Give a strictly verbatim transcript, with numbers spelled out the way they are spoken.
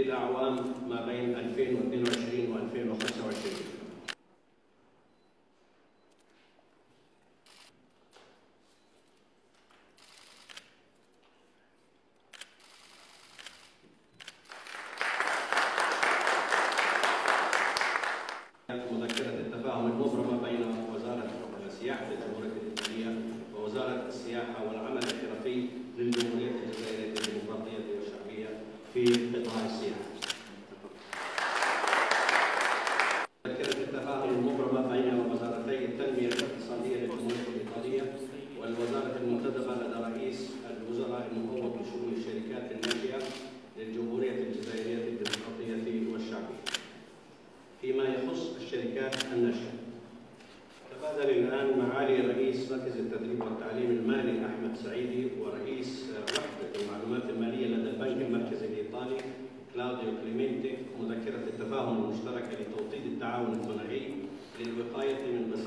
للأعوام ما بين ألفين واثنين وعشرين وألفين وخمسة وعشرين. مذكرة التفاهم المبرمة بين وزارة السياحة للجمهورية الإيطالية ووزارة السياحة والعمل الاحترافي للجمهورية الجزائرية الديمقراطية والشعبية في قطاع السياحة. مذكرة التفاهم المبرمة بين وزارتي التنمية الاقتصادية للجمهورية الإيطالية والوزارة المنتدبة لدى رئيس الوزراء المفوض لشؤون الشركات الناشئة للجمهورية الجزائرية الديمقراطية والشعبية. فيما يخص الشركات الناشئة، تبادل الآن معالي رئيس مركز التدريب والتعليم المالي أحمد سعيدي ورئيس وحدة المعلومات المالية لدى البنك المركزي الإيطالي كلاوديو كليمنتي مذكرة التفاهم المشتركة لتوطيد التعاون الثنائي للوقاية من